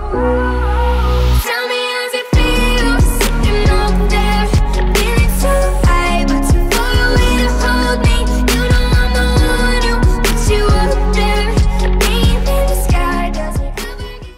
Tell me how's it feel, sitting up there, feeling so high, but too far away to hold me. You know I'm the one who puts you up there. Being in the sky doesn't ever get.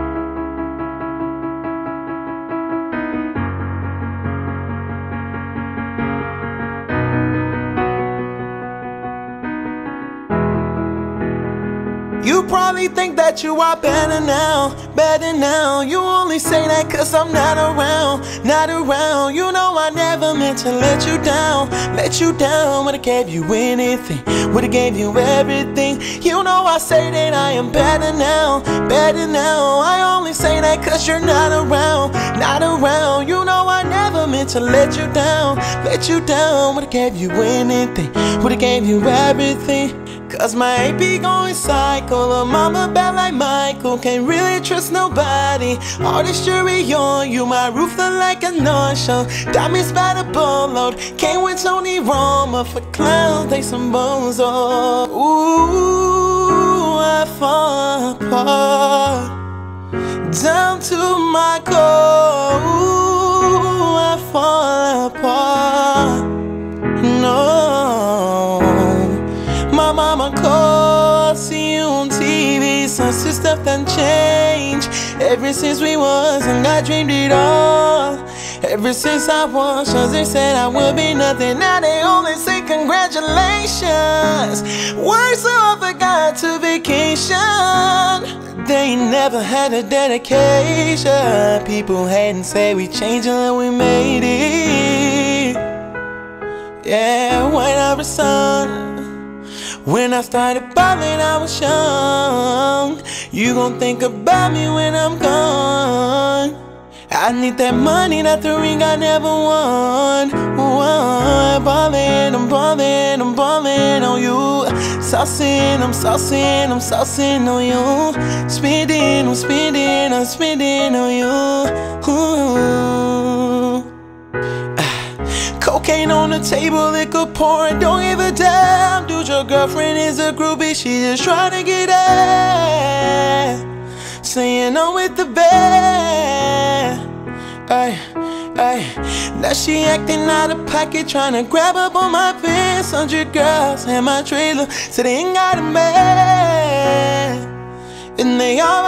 You probably think that you are better now, better now. You only say that cause I'm not around, not around. You know I never meant to let you down, let you down. Would've gave you anything, would've gave you everything. You know I say that I am better now, better now. I only say that cause you're not around, not around. You know I never meant to let you down, let you down. Would've gave you anything, would've gave you everything. Cause my AP going psycho, a mama bad like Michael. Can't really trust nobody. All this jewelry on you, my roof look like a no-show. Diamonds by the boatload. Came with Tony Roma for clowns, they some bones. Oh, ooh, I fall apart down to my core. Ooh, I fall apart. No, my mama called, see you on TV. Some stuff done changed ever since we was, and I dreamed it all. Ever since I was yours, they said I would be nothing. Now they only say congratulations. Words off, I got to vacation. They never had a dedication. People hate and say we changed and we made it. Yeah, white Iverson. When I started balling, I was young. You gon' think about me when I'm gone. I need that money, not the ring I never won. Ballin', I'm ballin', I'm ballin' on you. Saucin', I'm saucin', I'm saucin' on you. Spendin', I'm spendin', I'm spendin' on you. Ooh. Cocaine on the table, liquor pouring, don't give a damn. Dude, your girlfriend is a groupie, she just trying to get at. Saying I'm with the band. Ay, ay. Now she acting out of pocket, trying to grab up on my pants. 100 girls in my trailer, so they ain't got a man. And they all